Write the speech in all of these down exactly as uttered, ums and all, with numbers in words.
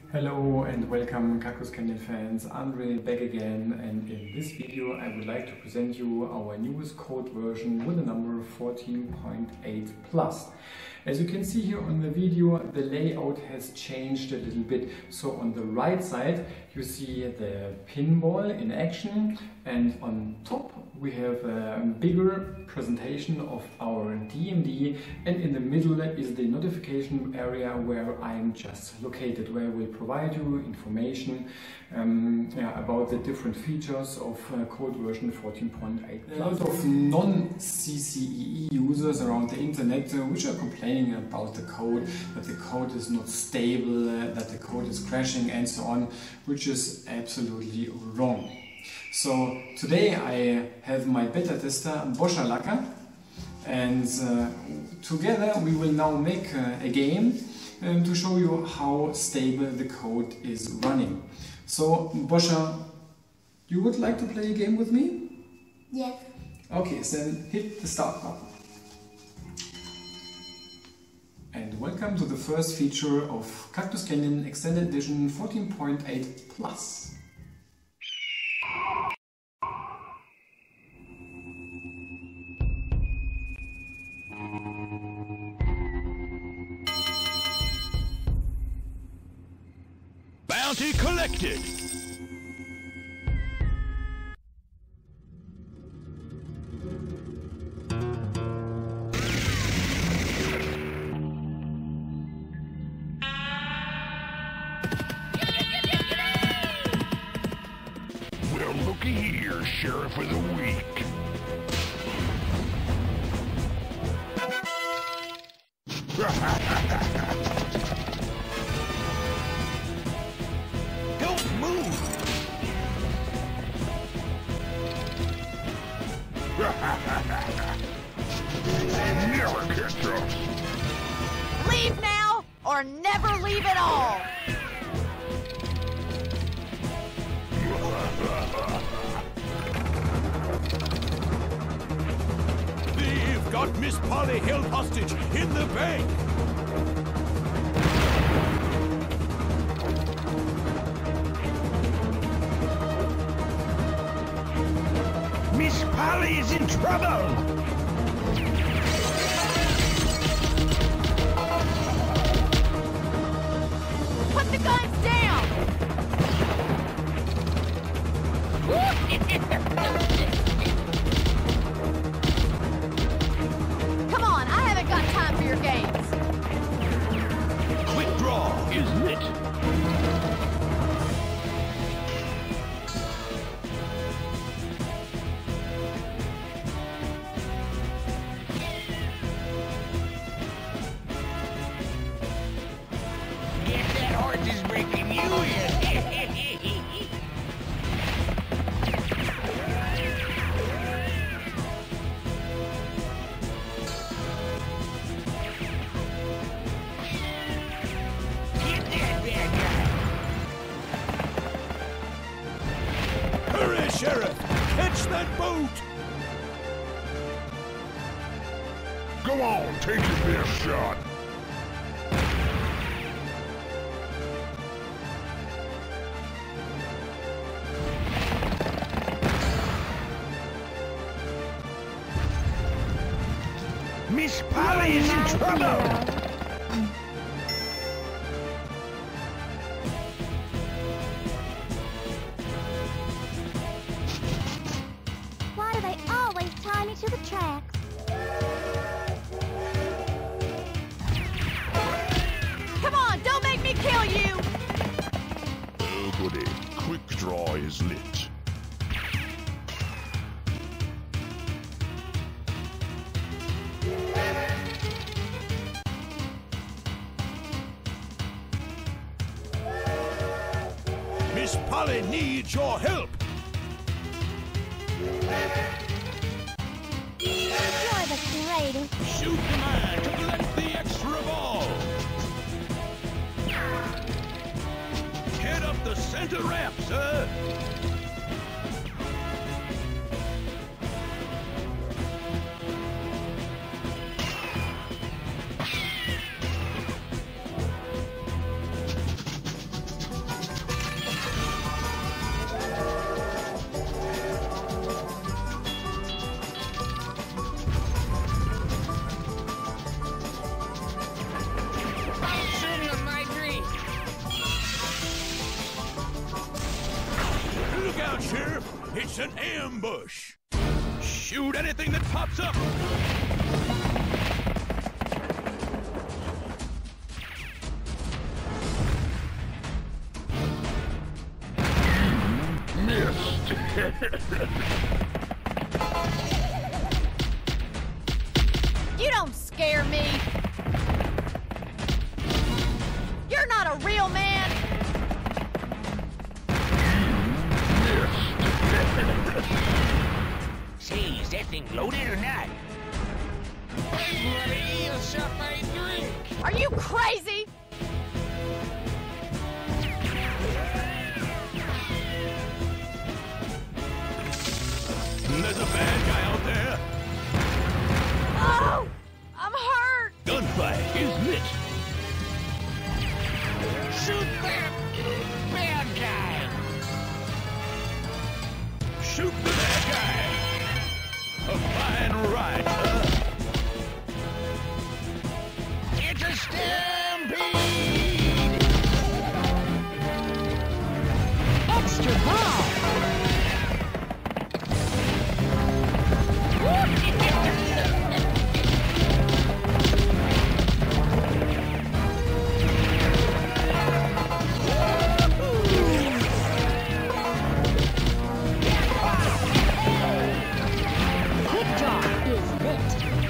Hello and welcome Cactus Canyon fans, Andre back again, and in this video I would like to present you our newest code version with the number fourteen point eight plus. As you can see here on the video, the layout has changed a little bit. So on the right side you see the pinball in action, and on top we have a bigger presentation of our D M D, and in the middle is the notification area where I'm just located, where we provide you information um, yeah, about the different features of uh, code version fourteen point eight. A lot of non-C C E E users around the internet uh, which are complaining about the code, that the code is not stable, uh, that the code is crashing and so on, which is absolutely wrong. So today I have my beta tester Boscha Lacker, and uh, together we will now make uh, a game um, to show you how stable the code is running. So Boscha, you would like to play a game with me? Yes. Okay, so then hit the start button. And welcome to the first feature of Cactus Canyon Extended Edition fourteen point eight plus. Bounty collected! Well, looky here, Sheriff of the Week. Don't move! Never catch us! Leave now, or never leave at all! They've got Miss Polly held hostage in the bank! Miss Polly is in trouble! Put the guns down! Come on, I haven't got time for your games. Quick draw is lit. Get that horse is breaking you in. Get that bad guy. Hurry, Sheriff! Catch that boat! Go on, take your best shot. Miss Polly is in trouble! Why do they always tie me to the tracks? Come on, don't make me kill you! Oh goody, quick draw is lit. Miss Polly needs your help! You're the greatest. Shoot the man to collect the extra ball! Head up the center ramp, sir! an ambush. Shoot anything that pops up. Missed. You don't scare me. You're not a real man. Say, is that thing loaded or not? Are you crazy? There's a bad guy out there. Oh, I'm hurt. Gunfight is lit. Shoot that bad guy! Shoot the bad guy. A fine ride, huh? It's a stampede! Extra ball! Quick draw is lit.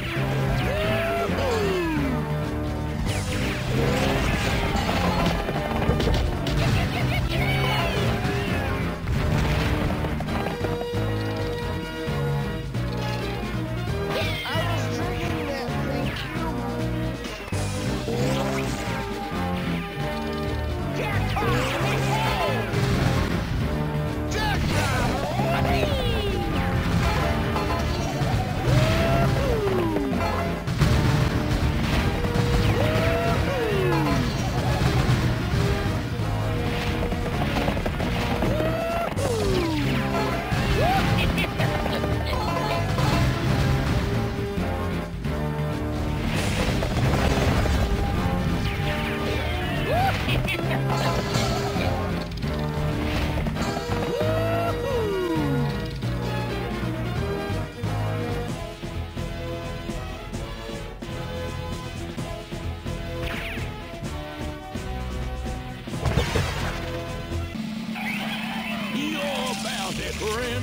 Your bounty, friend.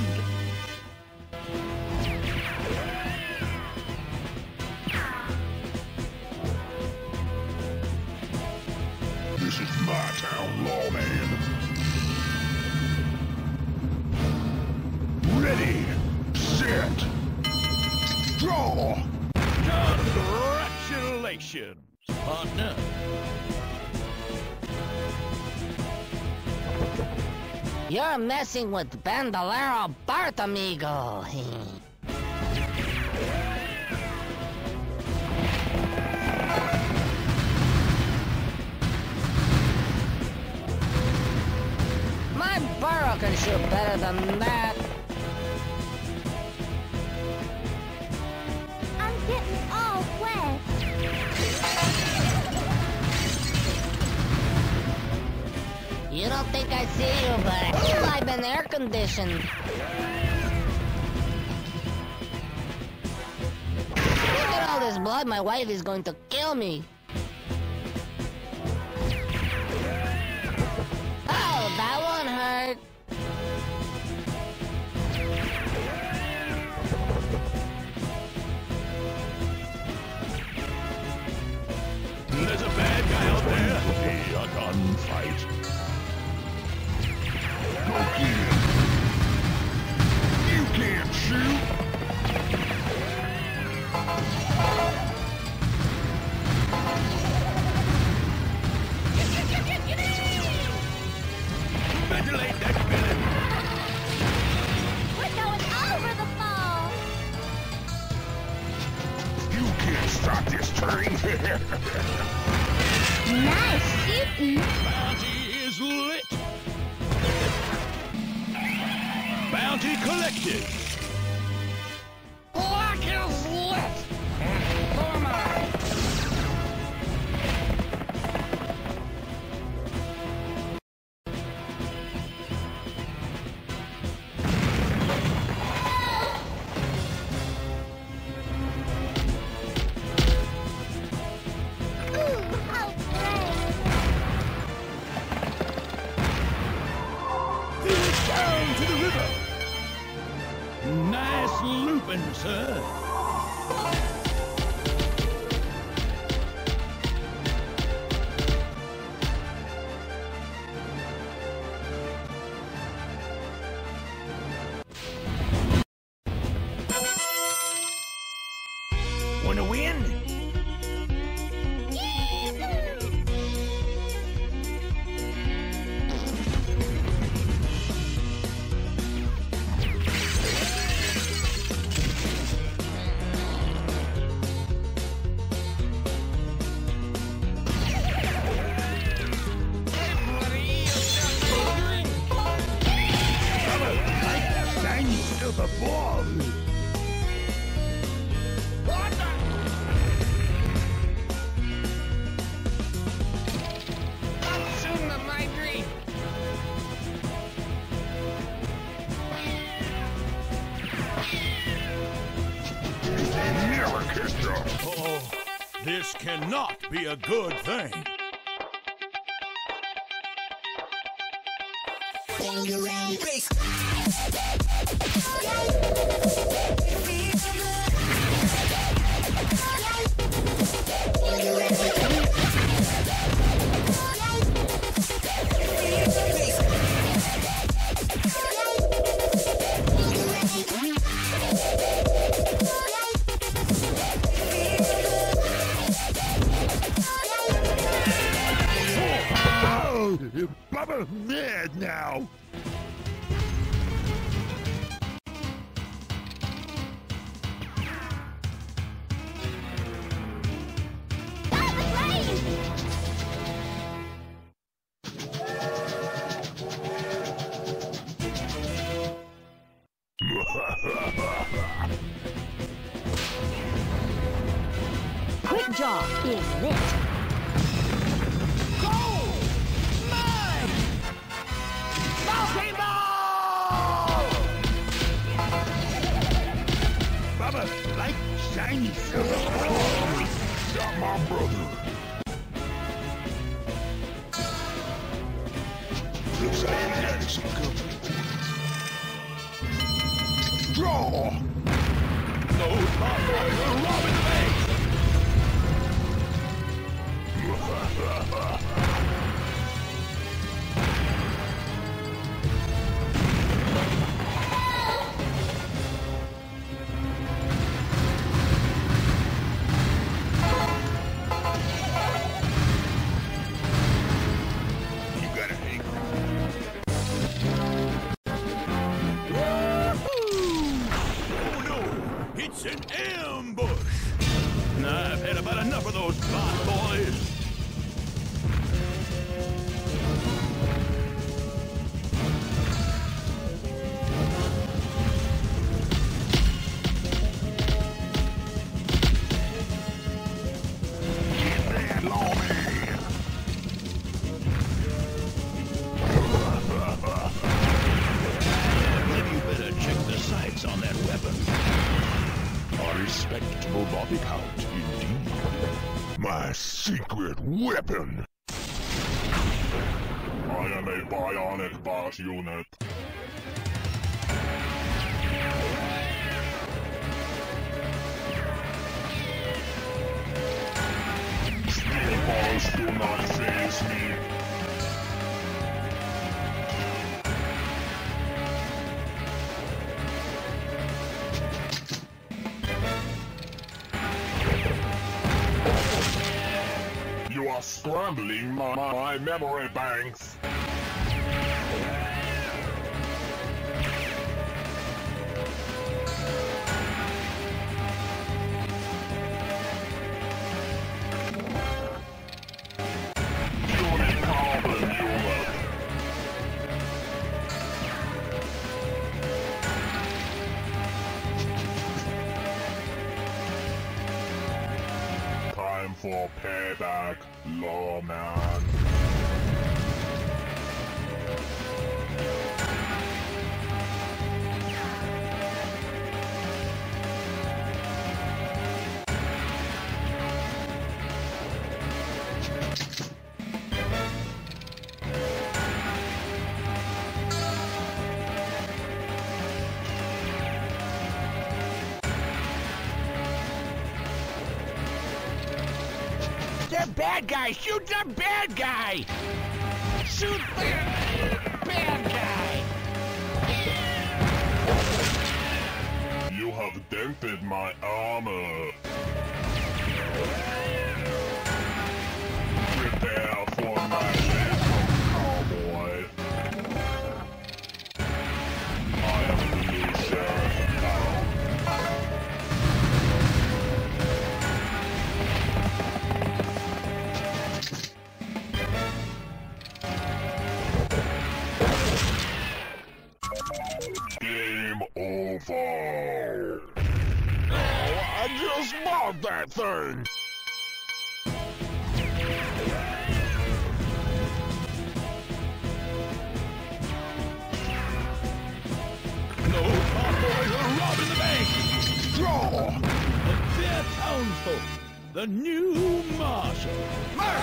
This is my town, lawman. Ready, set, draw. Congratulations, partner. You're messing with Bandolero Bart, amigo. My burro can shoot better than that. I'm getting all wet. You don't think I see you, but I've been air conditioned. Look at all this blood, my wife is going to kill me. Oh, that won't hurt. There's a bad guy out there. Be a gunfight. Go get him. You can't shoot. Ventilate that villain. We're going over the fall. You can't stop this train. Nice shooting. Bounty is lit. Bounty collected. Black is lit! And so am I! open, sir. Wanna win? The ball. Soon the my dream. Never kissed you. Oh, this cannot be a good thing. Oh, Bubba mad now. Quick Draw is lit. Bubba, like shiny silver. Got my brother. Looks like he had some company. Draw! Those bad boys are robbing the bank. You gotta hate me. Oh no, it's an ambush. I've had about enough of those bad boys. Bad lawman. Maybe you better check the sights on that weapon. A respectable body count, indeed. My secret weapon. I am a bionic boss unit. Steel balls do not faze me. You are scrambling my, my memory banks. Unit carbon unit. Time for payback, lawman. bad guy! Shoot the bad guy! Shoot the bad guy! You have dented my armor. Prepare for my lethal, cowboy. I am the new sheriff now. Game over. Oh, I just bought that thing. No bad boys are robbing the bank! Draw. The fair townsfolk, the new marshal. Murder!